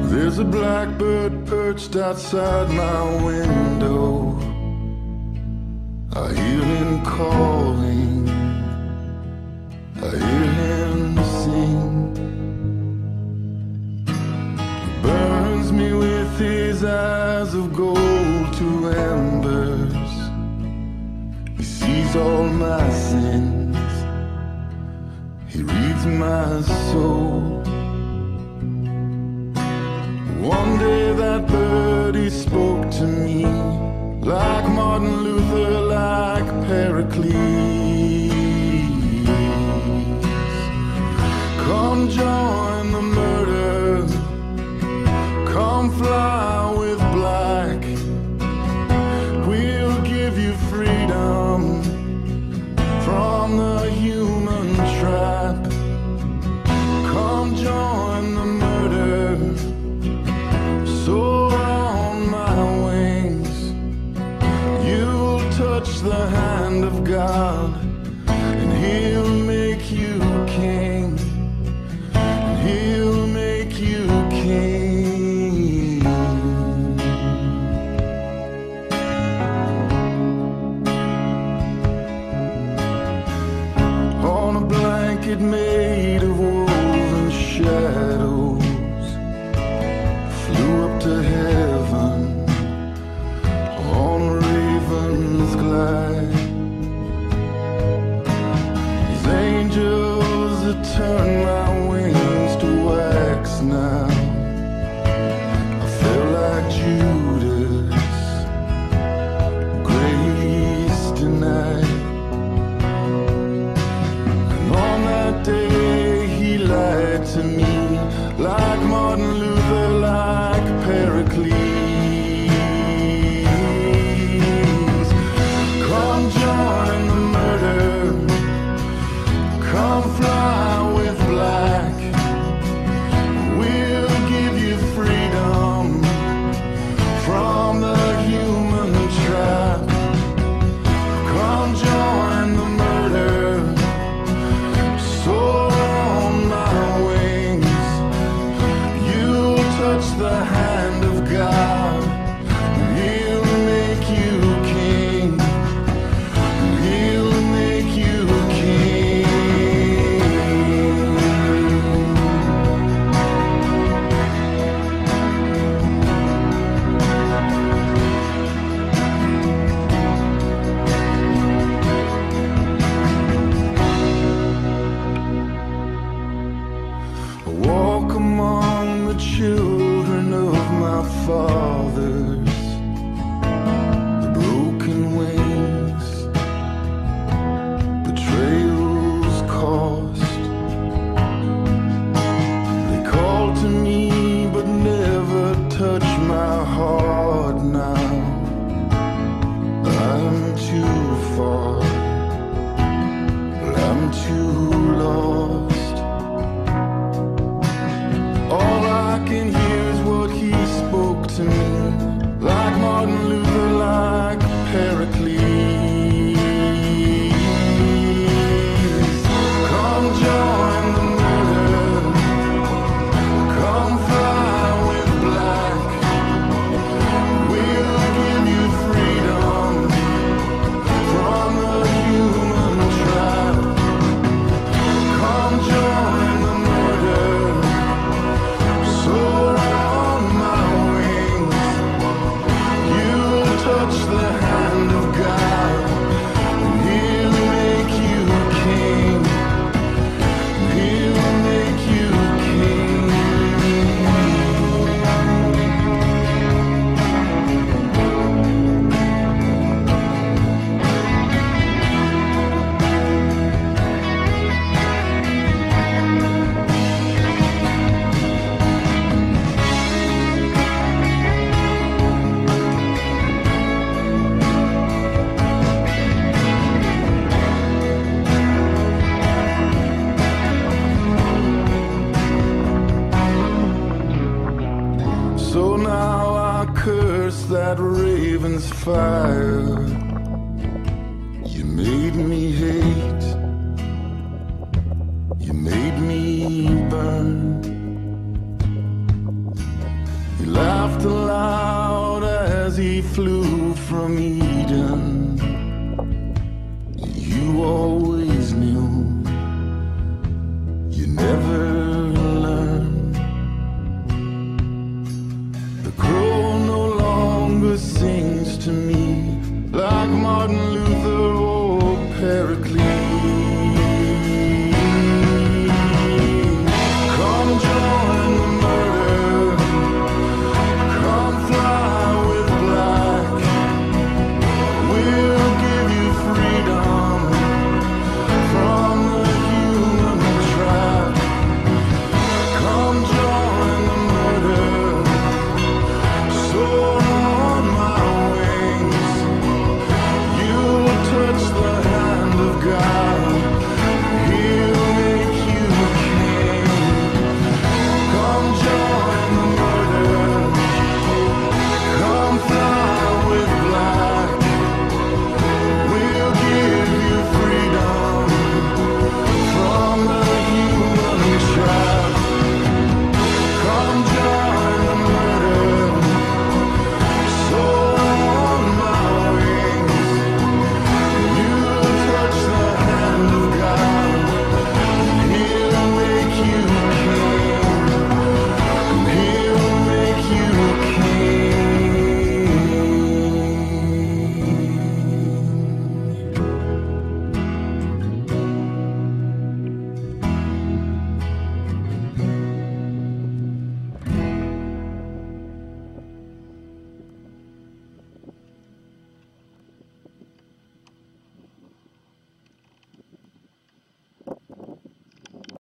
There's a blackbird perched outside my window. I hear him calling, I hear him sing. He burns me with his eyes of gold to embers. He sees all my sins, he reads my soul. One day that bird, he spoke to me, like Martin Luther, like Pericles. Come join the murder, come fly with black. We'll give you freedom from the human trap. Come join the murder, soar on my wings. You'll touch the hand of God, and he'll make you king, and he'll make you king. On a blanket made of woven shadows, flew up to heaven on a raven's glide. These angels that turn my wings to wax now, I felt like Judas, grace denied. And on that day he lied to me, like Martin Luther, like Pericles. Come join the murder, come fly with black. We'll give you freedom from the human trap. Come join the murder, soar on my wings. You'll touch the hand of God, and he'll make you king, and he'll make you king. I walk among the children of my fathers, the broken wings, betrayals cost. They call to me but never touch my heart now. I'm too far, I'm too lost. All I can hear is what he spoke to me, like Martin Luther, like Pericles. Come join the murder, come fly with black. We'll give you freedom from the human trap. Come join the murder, soar on my wings. You'll touch the hand of God, and he'll make you king, and he'll make you king. So now I curse that raven's fire. You made me hate, you made me burn. we flew from